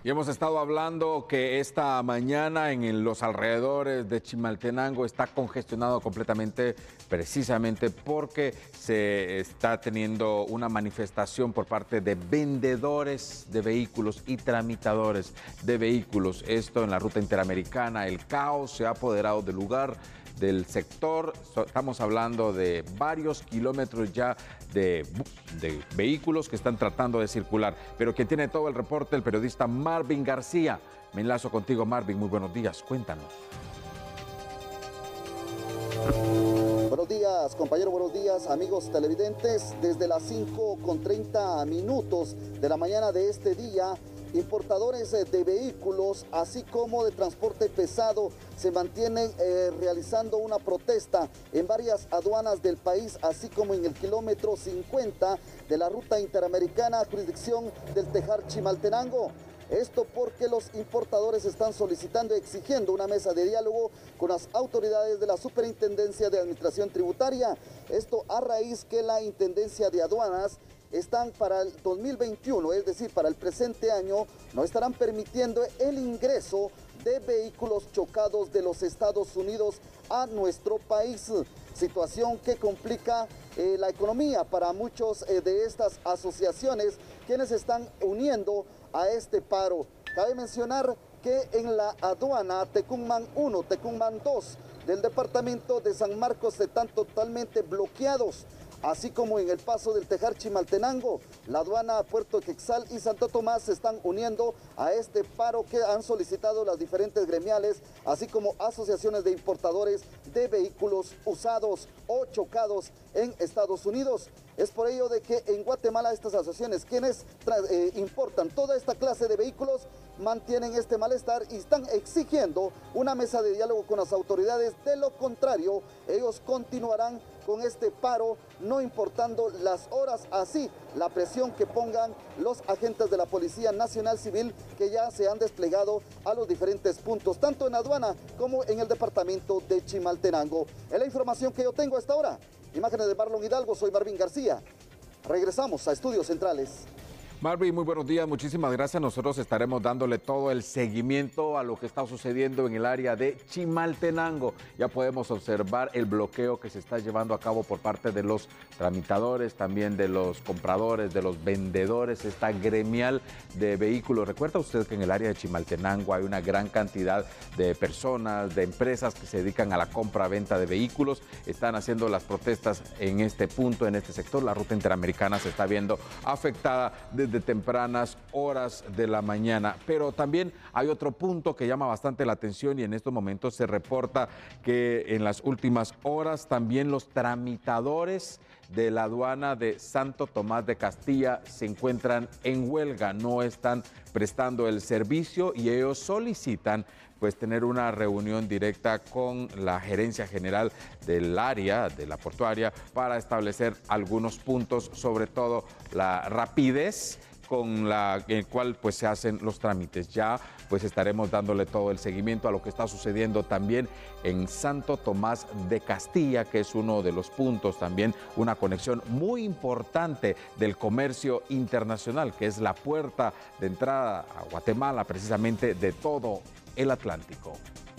Y hemos estado hablando que esta mañana en los alrededores de Chimaltenango está congestionado completamente, precisamente porque se está teniendo una manifestación por parte de vendedores de vehículos y tramitadores de vehículos. Esto en la ruta interamericana. El caos se ha apoderado del lugar, del sector. Estamos hablando de varios kilómetros ya de vehículos que están tratando de circular. Pero quien tiene todo el reporte, el periodista Marvin García. Me enlazo contigo, Marvin. Muy buenos días. Cuéntanos. Buenos días, compañero. Buenos días, amigos televidentes. Desde las 5:30 de la mañana de este día, importadores de vehículos, así como de transporte pesado, se mantienen realizando una protesta en varias aduanas del país, así como en el kilómetro 50 de la ruta interamericana, jurisdicción del Tejar Chimaltenango. Esto porque los importadores están solicitando y exigiendo una mesa de diálogo con las autoridades de la Superintendencia de Administración Tributaria. Esto a raíz que la Intendencia de Aduanas están para el 2021, es decir, para el presente año, no estarán permitiendo el ingreso de vehículos chocados de los Estados Unidos a nuestro país. Situación que complica la economía para muchos de estas asociaciones quienes están uniendo a este paro. Cabe mencionar que en la aduana Tecumán 1, Tecumán 2 del departamento de San Marcos están totalmente bloqueados, así como en el paso del Tejar Chimaltenango. La aduana Puerto Quexal y Santo Tomás se están uniendo a este paro que han solicitado las diferentes gremiales, así como asociaciones de importadores de vehículos usados o chocados en Estados Unidos. Es por ello de que en Guatemala estas asociaciones, quienes importan toda esta clase de vehículos, mantienen este malestar y están exigiendo una mesa de diálogo con las autoridades. De lo contrario, ellos continuarán con este paro, no importando las horas, así la presión que pongan los agentes de la Policía Nacional Civil que ya se han desplegado a los diferentes puntos, tanto en aduana como en el departamento de Chimaltenango. Es la información que yo tengo a esta hora. Imágenes de Marlon Hidalgo, soy Marvin García. Regresamos a Estudios Centrales. Marvin, muy buenos días, muchísimas gracias. Nosotros estaremos dándole todo el seguimiento a lo que está sucediendo en el área de Chimaltenango. Ya podemos observar el bloqueo que se está llevando a cabo por parte de los tramitadores, también de los compradores, de los vendedores, esta gremial de vehículos. ¿Recuerda usted que en el área de Chimaltenango hay una gran cantidad de personas, de empresas que se dedican a la compra-venta de vehículos? Están haciendo las protestas en este punto, en este sector. La ruta interamericana se está viendo afectada desde tempranas horas de la mañana. Pero también hay otro punto que llama bastante la atención y en estos momentos se reporta que en las últimas horas también los tramitadores de la aduana de Santo Tomás de Castilla se encuentran en huelga, no están prestando el servicio y ellos solicitan pues tener una reunión directa con la gerencia general del área, de la portuaria, para establecer algunos puntos, sobre todo la rapidez con el cual pues se hacen los trámites. Ya pues estaremos dándole todo el seguimiento a lo que está sucediendo también en Santo Tomás de Castilla, que es uno de los puntos también, una conexión muy importante del comercio internacional, que es la puerta de entrada a Guatemala, precisamente de todo el Atlántico.